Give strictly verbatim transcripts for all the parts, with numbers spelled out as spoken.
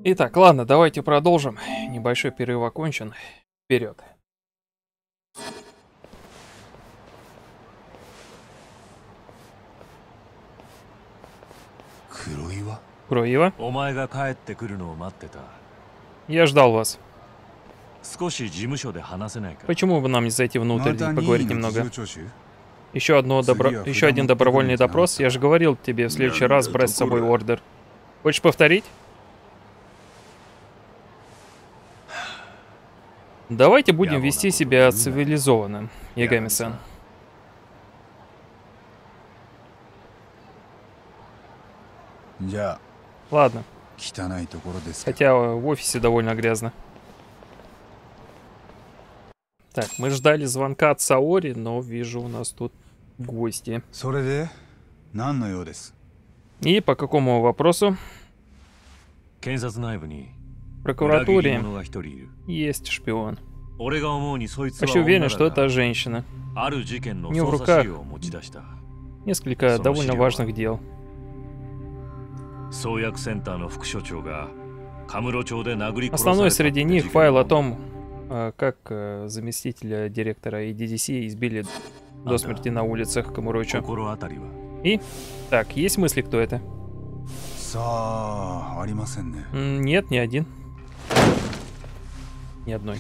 Итак, ладно, давайте продолжим. Небольшой перерыв окончен. Вперед. Куроива? Я ждал вас. Почему бы нам не зайти внутрь и поговорить немного? Еще, одно добро... Еще один добровольный допрос. Я же говорил тебе в следующий раз брать с собой ордер. Хочешь повторить? Давайте будем вести себя цивилизованно, Ягами-сан. Ладно. Хотя в офисе довольно грязно. Так, мы ждали звонка от Саори, но вижу, у нас тут гости. И по какому вопросу? В прокуратуре есть шпион. Почти уверен, что это женщина. У нее в руках несколько довольно важных дел. Основной среди них файл о том, как заместителя директора и ди ди си избили до смерти на улицах Камурочо. И? Так, есть мысли, кто это? Нет, ни один. Ни одной.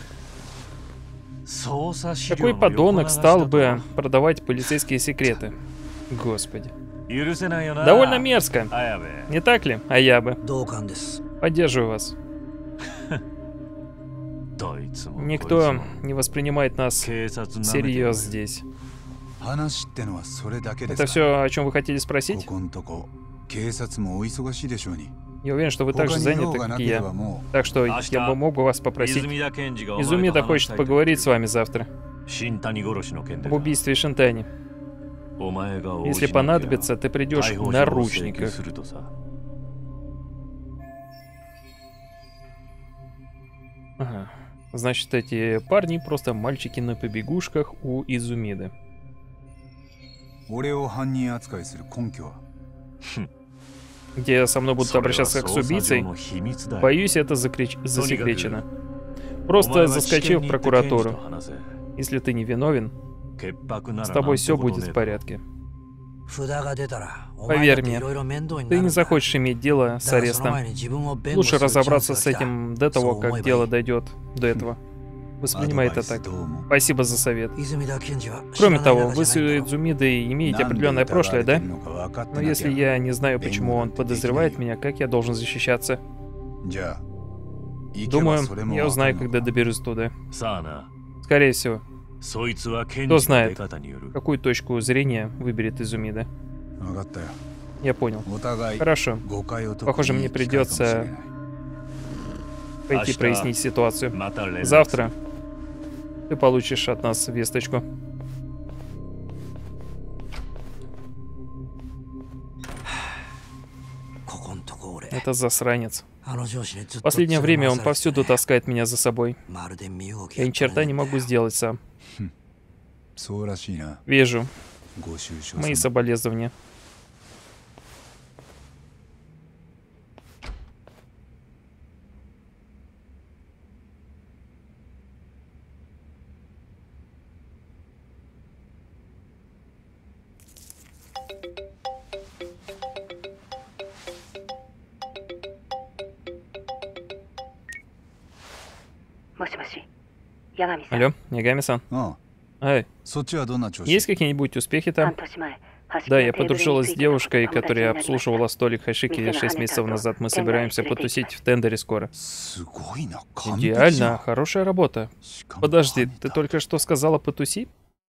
Какой подонок стал бы продавать полицейские секреты? Господи. Довольно мерзко. Не так ли, Аябе? Поддерживаю вас. Никто не воспринимает нас всерьез здесь. Это все, о чем вы хотели спросить? Я уверен, что вы так же заняты, как и я. Так что я бы мог бы вас попросить. Изумида хочет поговорить с вами завтра. Об убийстве Шинтани. Если понадобится, ты придешь в наручниках. Ага. Значит, эти парни просто мальчики на побегушках у Изумиды. Где со мной будут обращаться как с убийцей, боюсь, это закреч... засекречено. Просто заскочи в прокуратуру. Если ты не виновен, с тобой все будет в порядке. Поверь мне, ты не захочешь иметь дело с арестом. Лучше разобраться с этим до того, как дело дойдет до этого. Воспринимай это так. Спасибо за совет. Кроме того, вы с Идзумидой имеете определенное прошлое, да? Но если я не знаю, почему он подозревает меня, как я должен защищаться? Думаю, я узнаю, когда доберусь туда. Скорее всего. Кто знает, какую точку зрения выберет Изумида. Я понял. Хорошо. Похоже, мне придется пойти прояснить ситуацию. Завтра ты получишь от нас весточку. Это засранец. В последнее время он повсюду таскает меня за собой. Я ни черта не могу сделать сам. Вижу. Мои соболезнования. Алло, Ягами-сан. Эй, есть какие-нибудь успехи там? Да, я подружилась с девушкой, которая обслуживала столик Хашики шесть месяцев назад. Мы собираемся потусить в тендере скоро. Идеально, хорошая работа. Подожди, ты только что сказала потуси?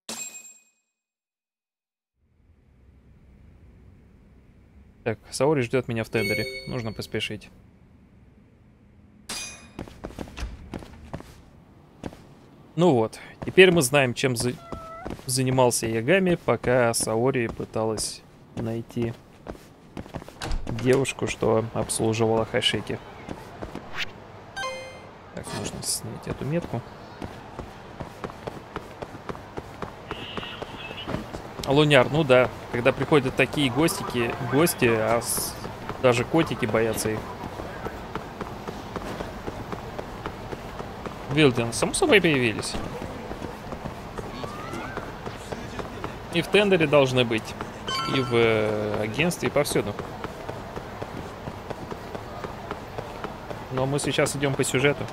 Так, Саори ждет меня в тендере. Нужно поспешить. Ну вот, теперь мы знаем, чем за... занимался Ягами, пока Саори пыталась найти девушку, что обслуживала Хашики. Так, нужно снять эту метку. Луняр, ну да, когда приходят такие гостики, гости, а с... даже котики боятся их. Вилден, само собой появились. И в тендере должны быть. И в э, агентстве, и повсюду. Но мы сейчас идем по сюжету.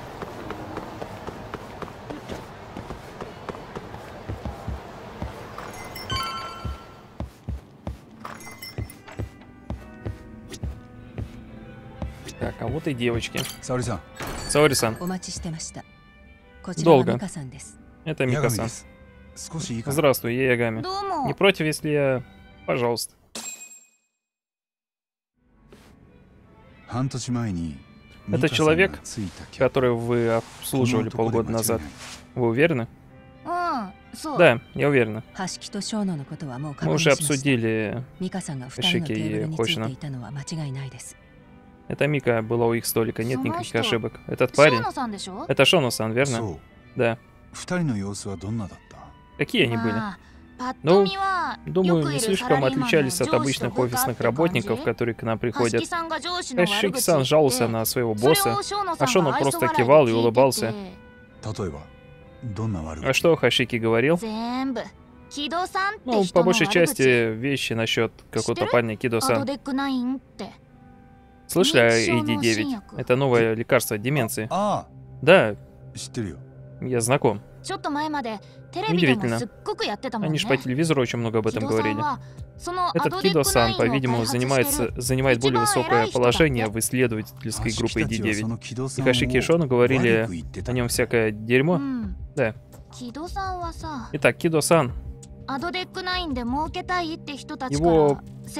Так, а вот и девочки. Саори-сан. Саори-сан. Долго. Это Мика-сан. Здравствуй, я Ягами. Не против, если я... Пожалуйста. Это человек, которого вы обслуживали полгода назад. Вы уверены? Да, я уверена. Мы уже обсудили Хашики и Хошина. Это Мика была у их столика, нет никаких ошибок. Этот парень... Это Шоно-сан, верно? Да. Какие они были? Ну, думаю, не слишком отличались от обычных офисных работников, которые к нам приходят. Хашики-сан жаловался на своего босса, а Шоно просто кивал и улыбался. А что Хашики говорил? Ну, по большей части вещи насчет какого-то парня Кидо-сан. Слышали о и ди девять? Это новое лекарство от деменции. Да, я знаком. Удивительно. Они же по телевизору очень много об этом говорили. Этот Кидо-сан, по-видимому, занимается, занимает более высокое положение в исследовательской группе и ди девять. И Хашики и Шоно говорили о нем всякое дерьмо. Да. Итак, Кидо-сан. Его...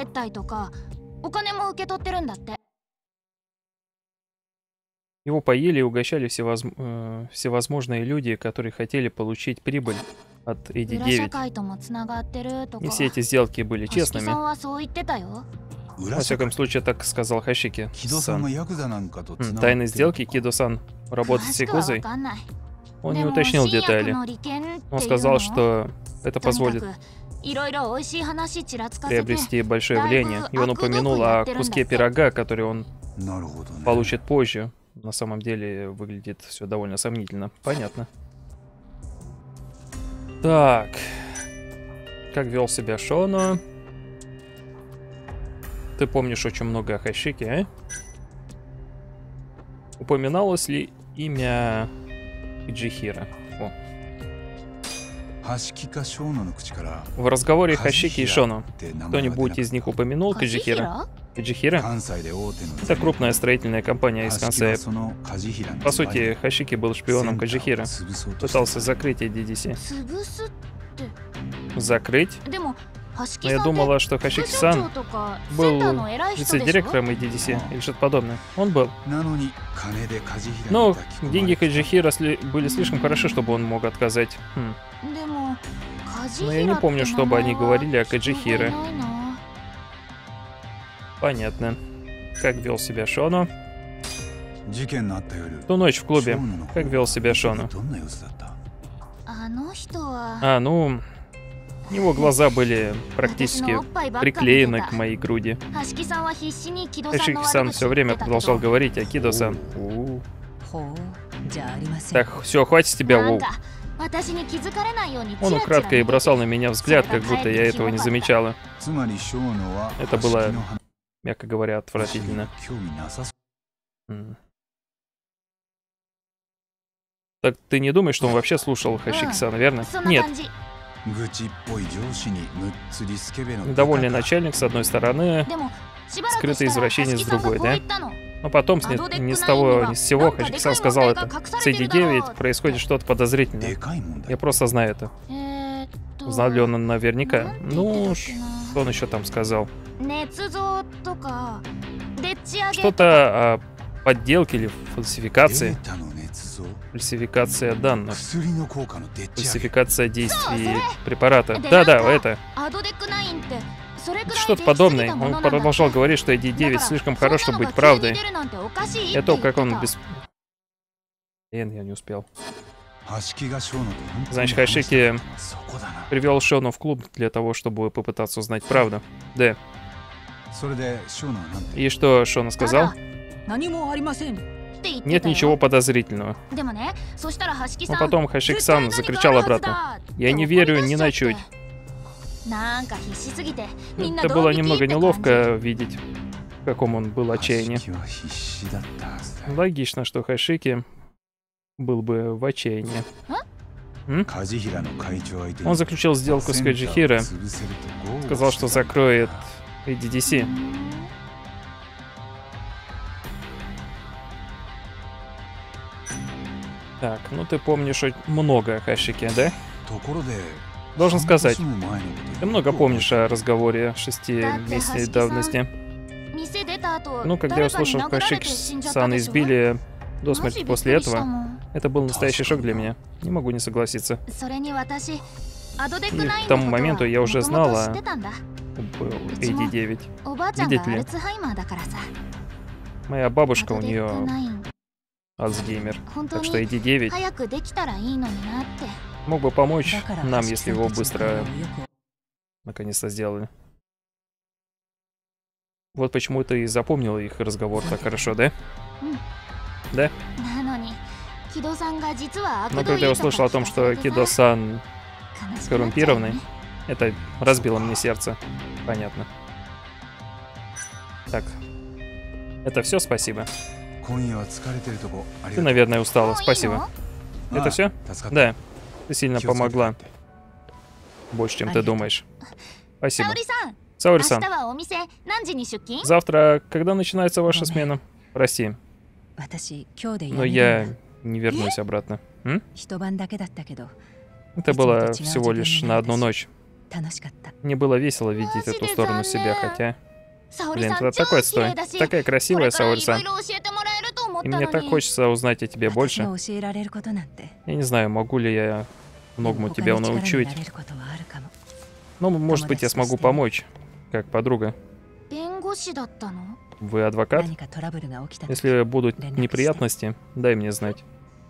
Его поели и угощали всевоз... э, всевозможные люди, которые хотели получить прибыль от и ди девять. Не все эти сделки были честными. Во всяком случае, так сказал Хашики-сан. Хм, тайные сделки Кидо-сан работает с Якузой? Он не уточнил детали. Он сказал, что это позволит приобрести большое влияние. И он упомянул о куске пирога, который он получит позже. На самом деле выглядит все довольно сомнительно. Понятно. Так. Как вел себя Шоно? Ты помнишь очень много о Хашике, а? Упоминалось ли имя Иджихира? О. В разговоре Хашики и Шоно кто-нибудь из них упомянул Каджихира? Каджихира? Это крупная строительная компания из Кансая. По сути, Хашики был шпионом Каджихира. Пытался закрыть и ди ди си. Закрыть? Но я думала, что Хашики-сан был вице-директором и ди ди си или что-то подобное. Он был. Но деньги Каджихира были слишком хороши, чтобы он мог отказать. Хм. Но я не помню, чтобы они говорили о Каджихире. Понятно. Как вел себя Шоно? Ту ночь в клубе. Как вел себя Шоно? А, ну... Его глаза были практически приклеены к моей груди. Хашики-сан все время продолжал говорить о Кидо-сан. Так, все, хватит с тебя, Воу. Он украдкой бросал на меня взгляд, как будто я этого не замечала. Это было, мягко говоря, отвратительно. М. Так ты не думаешь, что он вообще слушал Хашики-сан, верно? Нет. Довольный начальник с одной стороны, скрытый извращение с другой, да? Но потом ни, ни с того, ни с сего Хашики-сан сказал это. С и ди девять происходит что-то подозрительное. Я просто знаю это. Знал ли он наверняка? Ну, что он еще там сказал? Что-то о подделке или фальсификации. Фальсификация данных. Фальсификация действий препарата. Да-да, это. Что-то подобное. Он продолжал говорить, что и ди девять слишком хорош, чтобы быть правдой. И то, как он без... Блин, я не успел. Значит, Хашики привел Шоно в клуб для того, чтобы попытаться узнать правду. Да. И что Шоно сказал? Нет ничего подозрительного. Но потом Хашики-сан закричал обратно. Я не верю ни на чуть. Это было немного неловко видеть, в каком он был отчаянии. Логично, что Хашики был бы в отчаянии. М? Он заключил сделку с Каджихиро. Сказал, что закроет эй ди ди си. Так, ну ты помнишь много о Хашике, да? Должен сказать, ты много помнишь о разговоре шестимесячной давности. Ну, когда я услышал, что Хашики-сан избили до смерти после этого, это был настоящий шок для меня. Не могу не согласиться. И к тому моменту я уже знала об эй ди девять. Видите ли, моя бабушка, у нее Альцгеймер. Так что эй ди девять мог бы помочь нам, если его быстро наконец-то сделали. Вот почему ты и запомнила их разговор так хорошо, да? Да? Но когда я услышал о том, что Кидо-сан коррумпированный, это разбило мне сердце. Понятно. Так. Это все, спасибо. Ты, наверное, устала. Спасибо. Это все? Да. Ты сильно помогла. Больше, чем ты думаешь. Спасибо. Саори-сан. Завтра, когда начинается ваша смена? Прости. Но я не вернусь обратно. М? Это было всего лишь на одну ночь. Мне было весело видеть эту сторону себя, хотя... Блин, это такой отстой. Такая красивая, Саори-сан. И мне так хочется узнать о тебе больше. Я не знаю, могу ли я многому тебя научить. Но, может быть, я смогу помочь, как подруга. Вы адвокат? Если будут неприятности, дай мне знать.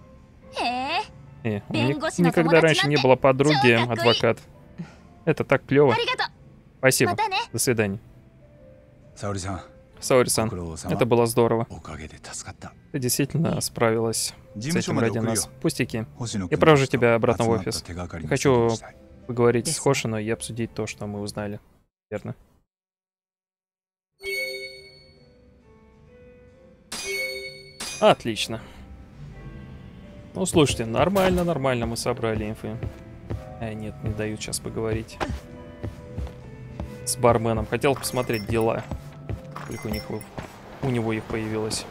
Э, у меня никогда раньше не было подруги адвокат. Это так клево. Спасибо. До свидания. Саори-сан, это было здорово. Ты действительно справилась с этим ради нас. Пустяки. Я провожу тебя обратно в офис. Хочу поговорить с Хошиной и обсудить то, что мы узнали. Верно? Отлично. Ну, слушайте, нормально, нормально мы собрали инфы. А, нет, не дают сейчас поговорить с барменом. Хотел посмотреть дела. Сколько у них у него их появилось.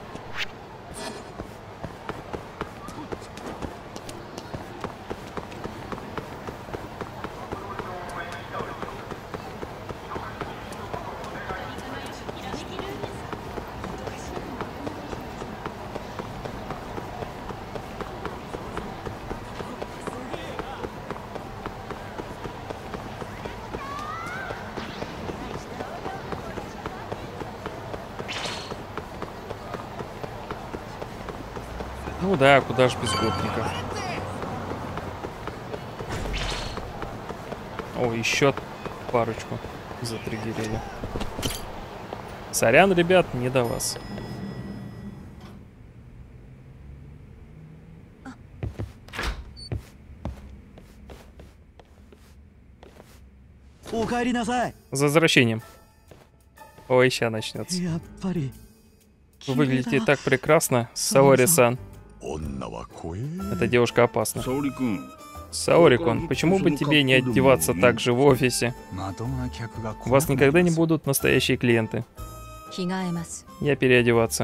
Ну да, куда ж без гопников. О, еще парочку затриггерили. Сорян, ребят, не до вас. За возвращением. Ой, ща начнется. Вы выглядите так прекрасно, Саори-сан. Эта девушка опасна. Саори-кун, почему бы тебе не одеваться так же в офисе? У вас никогда не будут настоящие клиенты. Я переодеваться.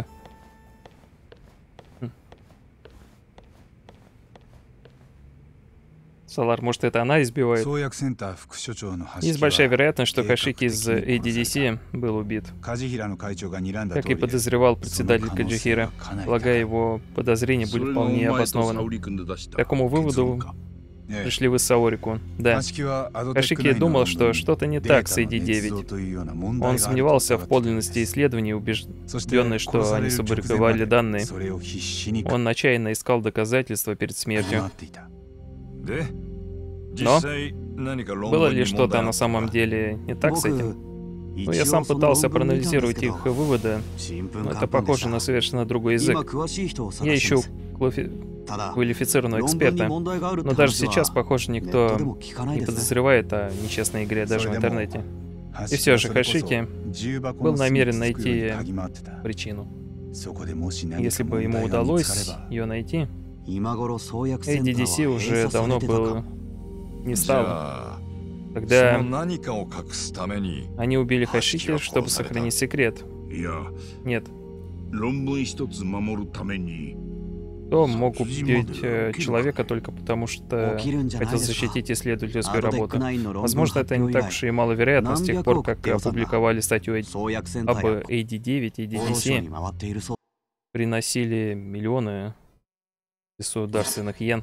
Салар, может, это она избивает? Есть большая вероятность, что Хашики из эй ди ди си был убит. Как и подозревал председатель Каджихиро. Полагаю, его подозрения были вполне обоснованы. К такому выводу пришли вы с Саори-кун. Да. Хашики думал, что что-то не так с эй ди девять. Он сомневался в подлинности исследований, убежденный, что они сфабриковали данные. Он отчаянно искал доказательства перед смертью. Но было ли что-то на самом деле не так с этим? Ну, я сам пытался проанализировать их выводы, но это похоже на совершенно другой язык. Я ищу квалифи... квалифицированного эксперта, но даже сейчас, похоже, никто не подозревает о нечестной игре даже в интернете. И все же Хашики был намерен найти причину. Если бы ему удалось ее найти, эй ди ди си уже давно был не стал. Тогда они убили Хашики, чтобы сохранить секрет. Нет. Кто мог убить э, человека только потому, что хотел защитить исследовательскую работу? Возможно, это не так уж и маловероятно с тех пор, как опубликовали статью об эй ди девять и эй ди ди си. Приносили миллионы государственных йен.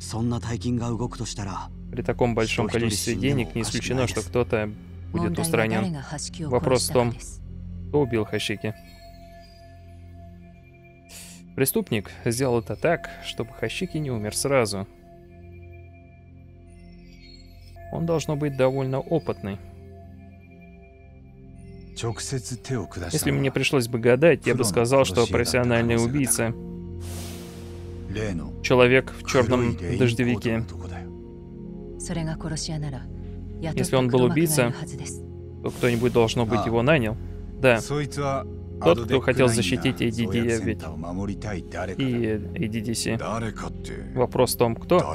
При таком большом количестве денег не исключено, что кто-то будет устранен. Вопрос в том, кто убил Хашики. Преступник сделал это так, чтобы Хашики не умер сразу. Он должно быть довольно опытный. Если мне пришлось бы гадать, я бы сказал, что профессиональный убийца. Человек в черном дождевике. Если он был убийца, то кто-нибудь, должно быть, его нанял. Да. Тот, кто хотел защитить эй ди девять и эй ди ди си. Вопрос в том, кто?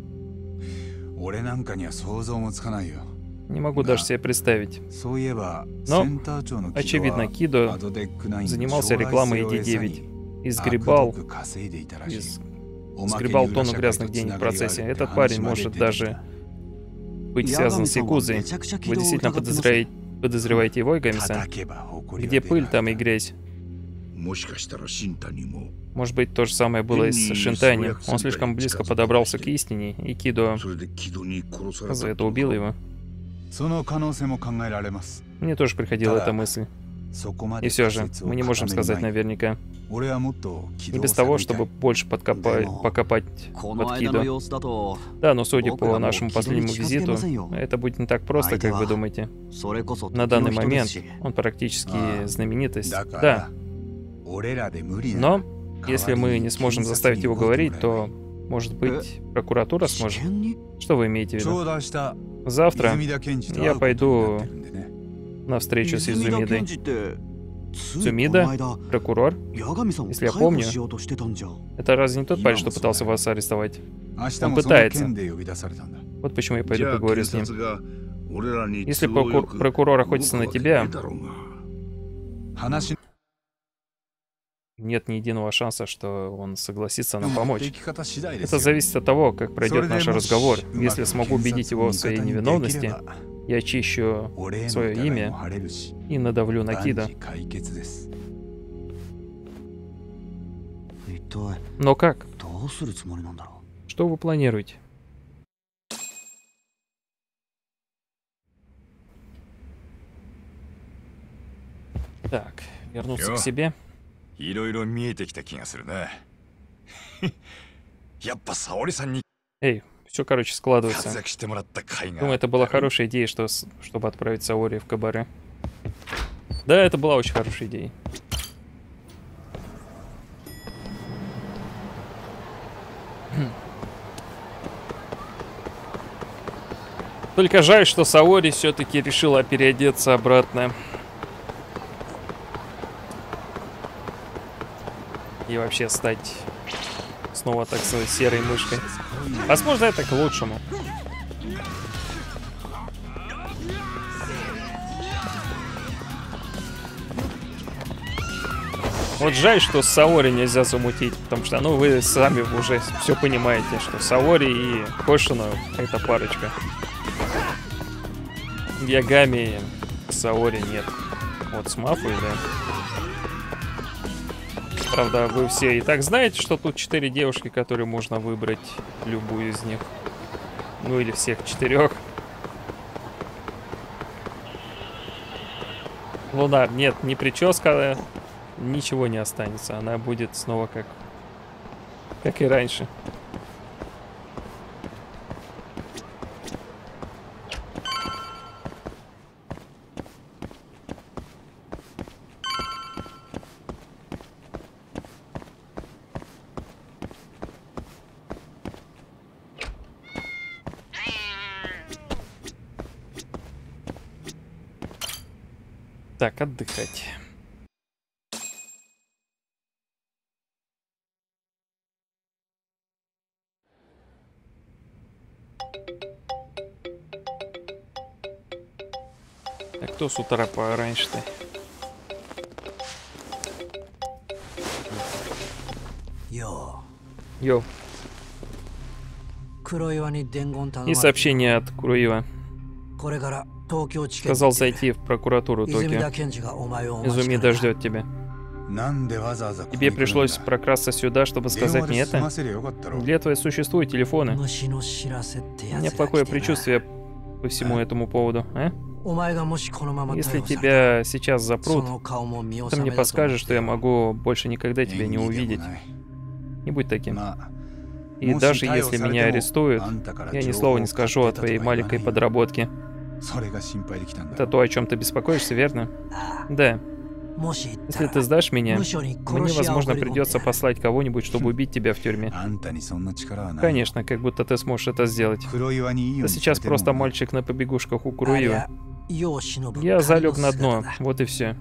Не могу даже себе представить. Но, очевидно, Кидо занимался рекламой эй ди девять и сгребал, и сгребал тонну грязных денег в процессе. Этот парень может даже быть связан с Якузой. Вы действительно подозреваете, подозреваете его, Игами-сан? Где пыль, там и грязь. Может быть, то же самое было и с Шинтани. Он слишком близко подобрался к истине, и Кидо за это убил его. Мне тоже приходила эта мысль. И все же, мы не можем сказать наверняка. Не без того, чтобы больше подкопать, покопать под Кидо. Да, но судя по нашему последнему визиту, это будет не так просто, как вы думаете. На данный момент он практически знаменитость. Да. Но, если мы не сможем заставить его говорить, то, может быть, прокуратура сможет? Что вы имеете в виду? Завтра я пойду на встречу с Изумидой. Цумида? Прокурор? Если я помню. Это разве не тот парень, что пытался вас арестовать? Он пытается. Вот почему я пойду поговорю с ним. Если прокур прокурор охотится на тебя, нет ни единого шанса, что он согласится нам помочь. Это зависит от того, как пройдет наш разговор. Если смогу убедить его в своей невиновности, я очищу свое имя и надавлю на Кидо. Но как? Что вы планируете? Так, вернуться к себе. Эй, все, короче, складывается. Думаю, это была хорошая идея, что, чтобы отправить Саори в кабаре. Да, это была очень хорошая идея. Только жаль, что Саори все-таки решила переодеться обратно. И вообще стать снова, так сказать, серой мышкой. Возможно, это к лучшему. Вот жаль, что с Саори нельзя замутить, потому что, ну, вы сами уже все понимаете, что Саори и Хошино — это парочка. Ягами Саори нет. Вот с Мафой, да. Правда, вы все и так знаете, что тут четыре девушки, которые можно выбрать любую из них. Ну или всех четырех. Луна, нет, не прическа, ничего не останется. Она будет снова как, как и раньше. Так, отдыхать. А кто с утра пораньше-то? Йо. Йо. И сообщение от Куроива. Сказал зайти в прокуратуру Токио. Изумида ждет тебя. Тебе пришлось прокрасться сюда, чтобы сказать мне это? Для этого и существуют телефоны. У меня плохое предчувствие по всему этому поводу, а? Если тебя сейчас запрут, то мне подскажешь, что я могу больше никогда тебя не увидеть. Не будь таким. И даже если меня арестуют, я ни слова не скажу о твоей маленькой подработке. Это то, о чем ты беспокоишься, верно? Да. Если ты сдашь меня, мне, возможно, придется послать кого-нибудь, чтобы убить тебя в тюрьме. Конечно, как будто ты сможешь это сделать. Ты сейчас просто мальчик на побегушках у Куроива. Я залег на дно, вот и все.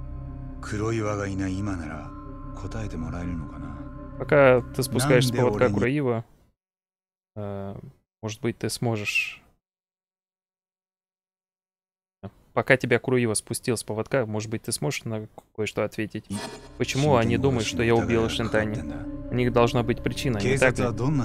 Пока ты спускаешься с поводка Куроива, э, может быть, ты сможешь... Пока тебя Куроива спустил с поводка, может быть, ты сможешь на кое-что ответить? Почему они думают, что я убил Шинтани? У них должна быть причина, не так ли?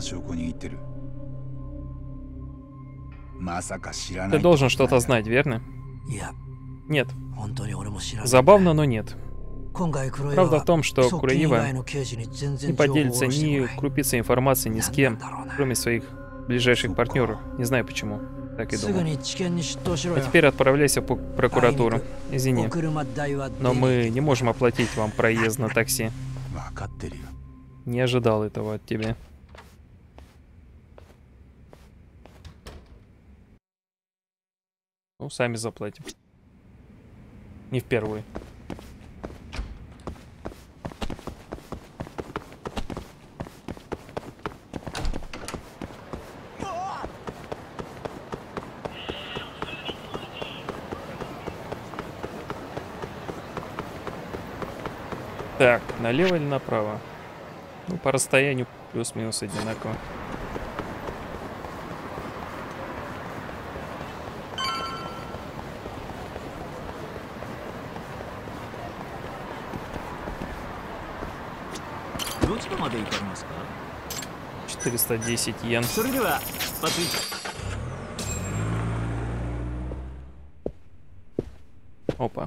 Ты должен что-то знать, верно? Нет. Забавно, но нет. Правда в том, что Куроива не поделится ни крупицей информации ни с кем, кроме своих ближайших партнеров. Не знаю почему. Так и думал. А теперь отправляйся в прокуратуру. Извини, но мы не можем оплатить вам проезд на такси. Не ожидал этого от тебя. Ну, сами заплатим. Не впервые. Так, налево или направо? Ну, по расстоянию плюс-минус одинаково. четыреста десять йен. Опа.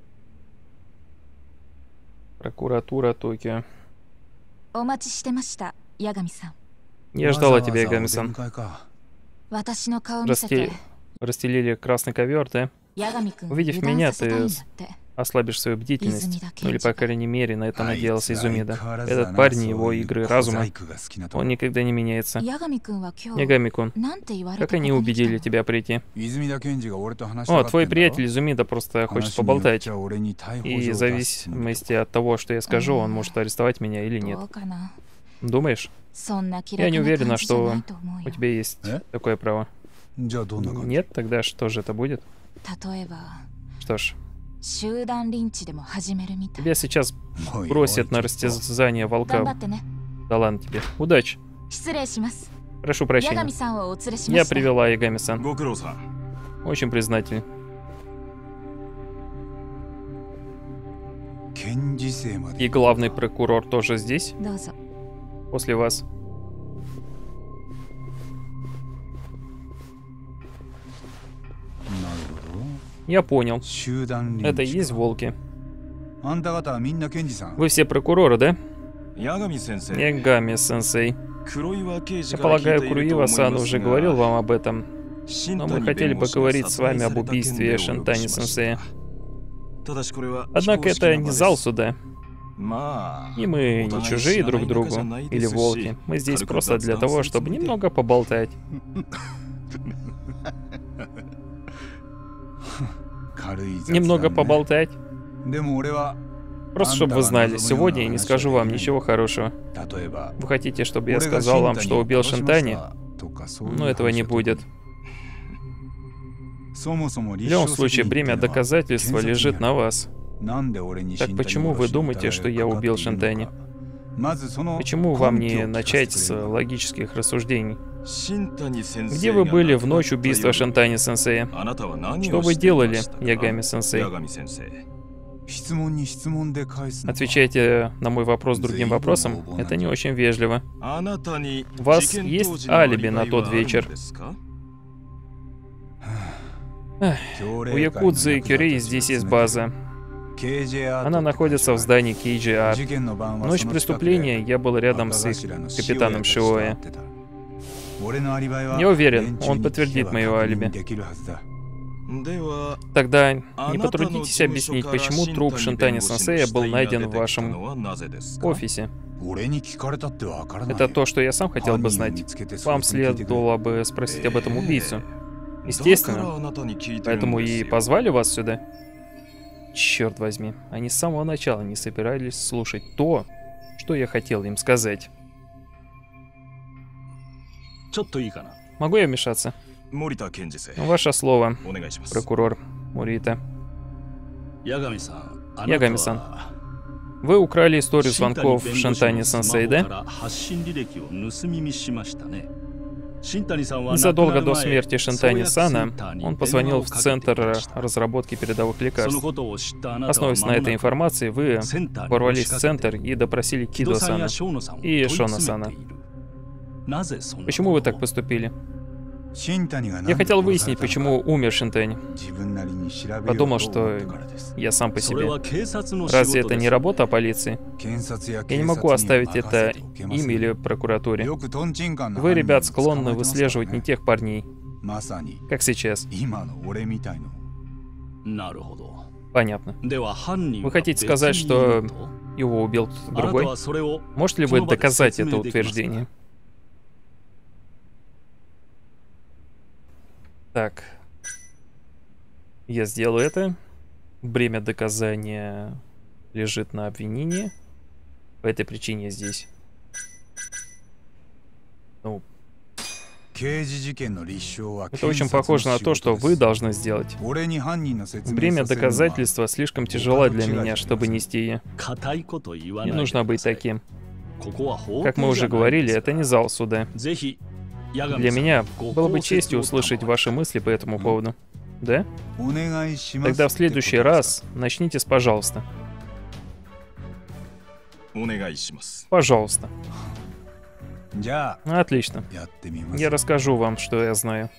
Прокуратура Токио. Я ждала тебя, Ягами-сан. Расстели... Расстелили красный ковер, да? Увидев меня, ты ослабишь свою бдительность. Ну или, по крайней мере, на это надеялся Изумида. Этот парень, его игры разума, он никогда не меняется. Ягами-кун, как они убедили тебя прийти? О, твой приятель Изумида просто хочет поболтать. И в зависимости от того, что я скажу, он может арестовать меня или нет. Думаешь? Я не уверена, что у тебя есть такое право. Нет? Тогда что же это будет? Что ж. Тебя сейчас бросят на растязание волка. Да ладно тебе. Удачи. Прошу прощения. Я привела Ягами-сан. Очень признателен. И главный прокурор тоже здесь? После вас. Я понял. Это и есть волки. Вы все прокуроры, да? Ягами-сенсей. Я полагаю, Куроива-сан уже говорил вам об этом. Но мы хотели бы говорить с вами об убийстве Шинтани-сенсея. Однако это не зал суда. И мы не чужие друг другу. Или волки. Мы здесь просто для того, чтобы немного поболтать. Немного поболтать. Просто чтобы вы знали, сегодня я не скажу вам ничего хорошего. Вы хотите, чтобы я сказал вам, что убил Шинтани? Но этого не будет. В любом случае, бремя доказательства лежит на вас. Так почему вы думаете, что я убил Шинтани? Почему вам не начать с логических рассуждений? Где вы были в ночь убийства Шинтани-сенсея? Что вы делали, Ягами-сенсей? Отвечайте на мой вопрос другим вопросом. Это не очень вежливо. У вас есть алиби на тот вечер? Эх, у Якудзы и Кюрей здесь есть база. Она находится в здании Кейджи-Арт. В ночь преступления я был рядом с их капитаном Шиоэ. Не уверен, он подтвердит мое алиби. Тогда не потрудитесь объяснить, почему труп Шинтани-сенсея был найден в вашем офисе. Это то, что я сам хотел бы знать. Вам следовало бы спросить об этом убийцу. Естественно. Поэтому и позвали вас сюда. Черт возьми, они с самого начала не собирались слушать то, что я хотел им сказать. Могу я вмешаться? Ваше слово, прокурор Морита. Ягами-сан, вы украли историю звонков Шинтани-сенсей, да? Незадолго до смерти Шинтани-сана он позвонил в Центр разработки передовых лекарств. Основываясь на этой информации, вы ворвались в Центр и допросили Кидо-сана и Шона-сана. Почему вы так поступили? Я хотел выяснить, почему умер Шинтани. Подумал, что я сам по себе. Разве это не работа полиции? Я не могу оставить это им или прокуратуре. Вы, ребят, склонны выслеживать не тех парней, как сейчас. Понятно. Вы хотите сказать, что его убил кто-то другой? Можете ли вы доказать это утверждение? Так, я сделаю это. Бремя доказания лежит на обвинении. По этой причине я здесь. Ну, это очень похоже на то, что вы должны сделать. Бремя доказательства слишком тяжело для меня, чтобы нести ее. Не нужно быть таким. Как мы уже говорили, это не зал суда. Для меня было бы честью услышать ваши мысли по этому поводу. Да? Тогда в следующий раз начните с «пожалуйста». Пожалуйста. Отлично. Я расскажу вам, что я знаю.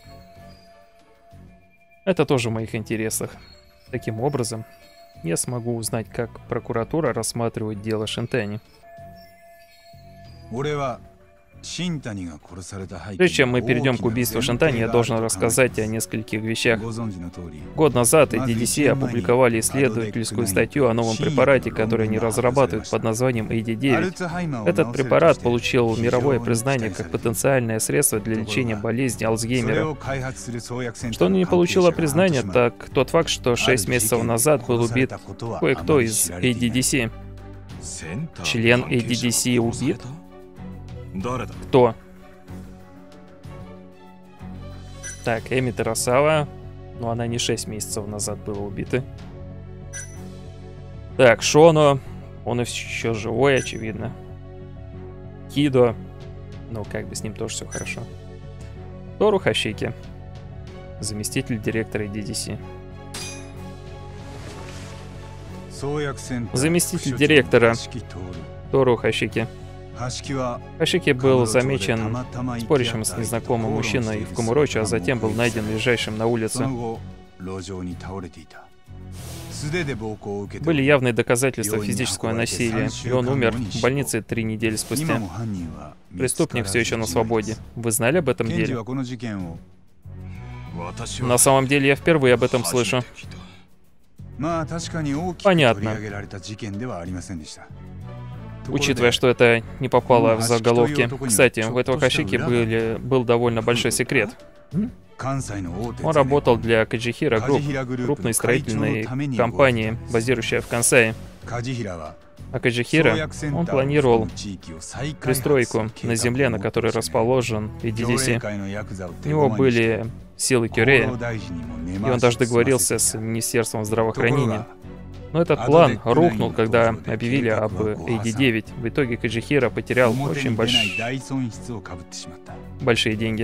Это тоже в моих интересах. Таким образом, я смогу узнать, как прокуратура рассматривает дело Шинтани. Прежде чем мы перейдем к убийству Шинтани, я должен рассказать о нескольких вещах. Год назад эй ди ди си опубликовали исследовательскую статью о новом препарате, который они разрабатывают под названием эй ди девять. Этот препарат получил мировое признание как потенциальное средство для лечения болезни Альцгеймера. Что он не получило признания, так тот факт, что шесть месяцев назад был убит кое-кто из эй ди ди си. Член эй ди ди си убит? Кто? Так, Эми Тарасава. Но она не шесть месяцев назад была убита. Так, Шоно. Он еще живой, очевидно. Кидо. Ну, как бы с ним тоже все хорошо. Тору Хашики. Заместитель директора эй ди ди си. Заместитель директора Тору Хашики. Хашики был замечен спорящим с незнакомым мужчиной в Кумурочи, а затем был найден лежащим на улице. Были явные доказательства физического насилия, и он умер в больнице три недели спустя. Преступник все еще на свободе. Вы знали об этом деле? На самом деле я впервые об этом слышу. Понятно. Учитывая, что это не попало в заголовки. Кстати, у этого Хашики были, был довольно большой секрет. Он работал для Каджихира Групп, крупной строительной компании, базирующей в Кансае. А Каджихира, он планировал пристройку на земле, на которой расположен эй ди ди си. У него были силы Кюрея, и он даже договорился с Министерством здравоохранения. Но этот план рухнул, когда объявили об эй ди девять. В итоге Каджихира потерял очень больш... большие деньги.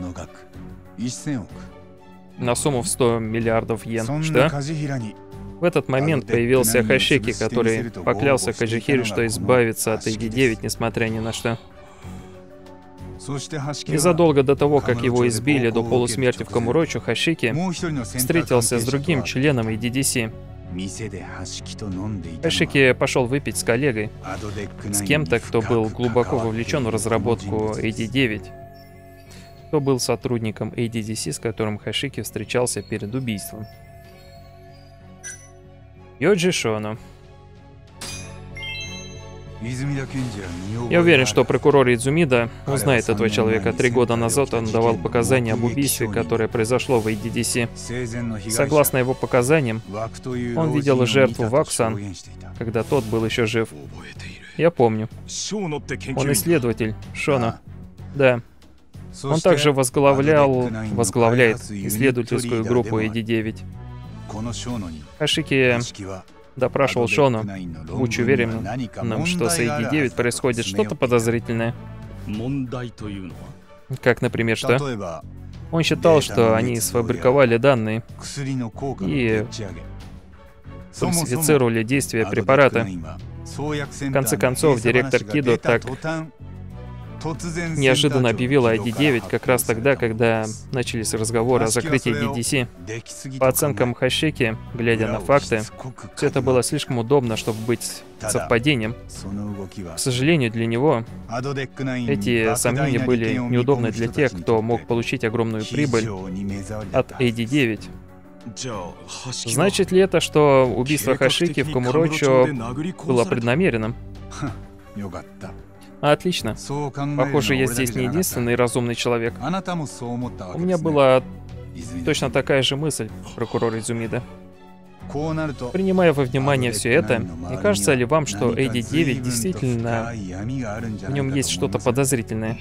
На сумму в сто миллиардов йен. Что? В этот момент появился Хашики, который поклялся Каджихире, что избавится от эй ди девять, несмотря ни на что. Незадолго до того, как его избили до полусмерти в Камурочу, Хашики встретился с другим членом эй ди ди си. Хашики пошел выпить с коллегой, с кем-то, кто был глубоко вовлечен в разработку эй ди девять. Кто был сотрудником эй ди ди си, с которым Хашики встречался перед убийством. Йоджи Шоно. Я уверен, что прокурор Идзумида узнает этого человека. Три года назад он давал показания об убийстве, которое произошло в эй ди ди си. Согласно его показаниям, он видел жертву Ваксан, когда тот был еще жив. Я помню. Он исследователь, Шоно. Да. Он также возглавлял, возглавляет исследовательскую группу эй ди девять. Хашики допрашивал Шону, будучи уверенным, что с эй ди девять происходит что-то подозрительное. Как, например, что? Он считал, что они сфабриковали данные и фальсифицировали действие препарата. В конце концов, директор Кидо так неожиданно объявила эй ди девять как раз тогда, когда начались разговоры о закрытии эй ди ди си. По оценкам Хашики, глядя на факты, все это было слишком удобно, чтобы быть совпадением. К сожалению, для него эти сомнения были неудобны для тех, кто мог получить огромную прибыль от эй ди девять. Значит ли это, что убийство Хашики в Камурочо было преднамеренным? Отлично. Похоже, я здесь не единственный разумный человек. У меня была точно такая же мысль, прокурор Идзумида. Принимая во внимание все это, не кажется ли вам, что эй ди девять действительно... в нем есть что-то подозрительное?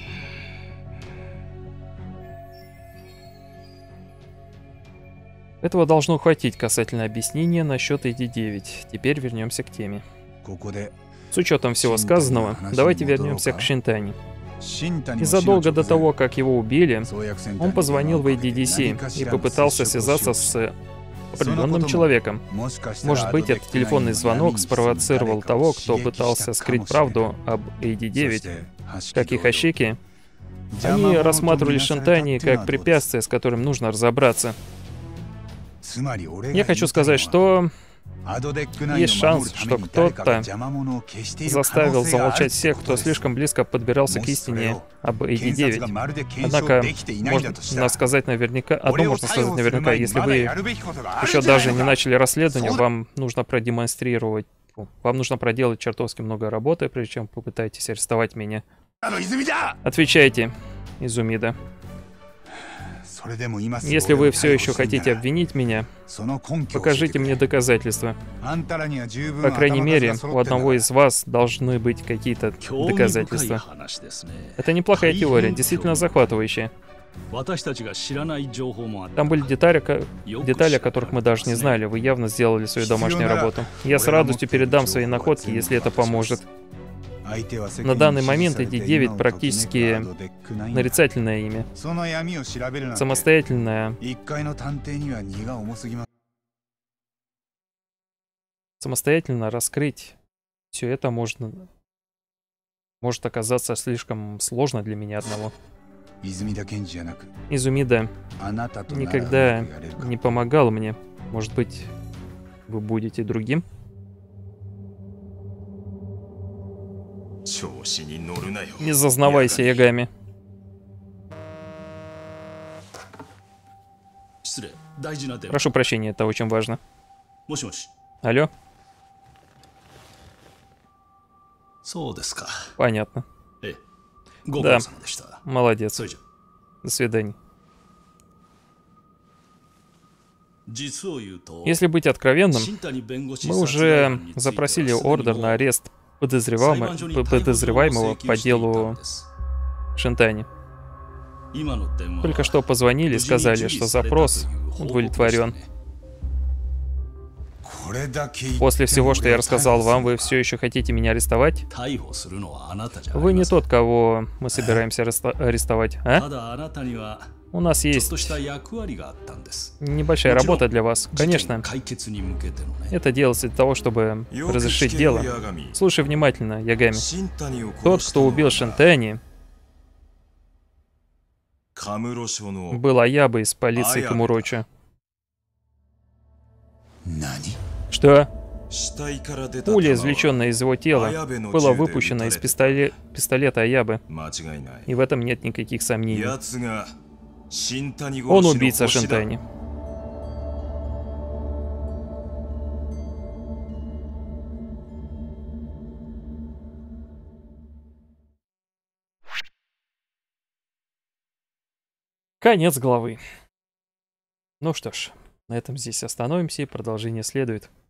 Этого должно хватить касательно объяснения насчет эй ди девять. Теперь вернемся к теме. С учетом всего сказанного, давайте вернемся к Шинтани. Незадолго до того, как его убили, он позвонил в эй ди ди си и попытался связаться с определенным человеком. Может быть, этот телефонный звонок спровоцировал того, кто пытался скрыть правду об эй ди девять. Как и Хашики, они рассматривали Шинтани как препятствие, с которым нужно разобраться. Я хочу сказать, что... есть шанс, что кто-то заставил замолчать всех, кто слишком близко подбирался к истине об эй ди девять. Однако, можно сказать наверняка, одно можно сказать наверняка, если вы еще даже не начали расследование, вам нужно продемонстрировать, вам нужно проделать чертовски много работы, прежде чем попытаетесь арестовать меня. Отвечайте, Изумида. Если вы все еще хотите обвинить меня, покажите мне доказательства. По крайней мере, у одного из вас должны быть какие-то доказательства. Это неплохая теория, действительно захватывающая. Там были детали, детали, о которых мы даже не знали. Вы явно сделали свою домашнюю работу. Я с радостью передам свои находки, если это поможет. На данный момент эй ди девять практически нарицательное имя. Самостоятельное... Самостоятельно раскрыть все это можно... может оказаться слишком сложно для меня одного. Изумида никогда не помогал мне. Может быть, вы будете другим? Не зазнавайся, Ягами. Прошу прощения, это очень важно. Алло? Понятно. Да, молодец. До свидания. Если быть откровенным, мы уже запросили ордер на арест подозреваемого, подозреваемого по делу Шинтани. Только что позвонили и сказали, что запрос удовлетворен. После всего, что я рассказал вам, вы все еще хотите меня арестовать? Вы не тот, кого мы собираемся арестовать, а? У нас есть небольшая работа для вас. Конечно. Это делается для того, чтобы разрешить дело. Слушай внимательно, Ягами. Тот, кто убил Шинтани, был Аяба из полиции Камурочи. Что? Пуля, извлеченная из его тела, была выпущена из пистоле... пистолета Аябы. И в этом нет никаких сомнений. Он убийца Шинтани. Конец главы. Ну что ж, на этом здесь остановимся, и продолжение следует.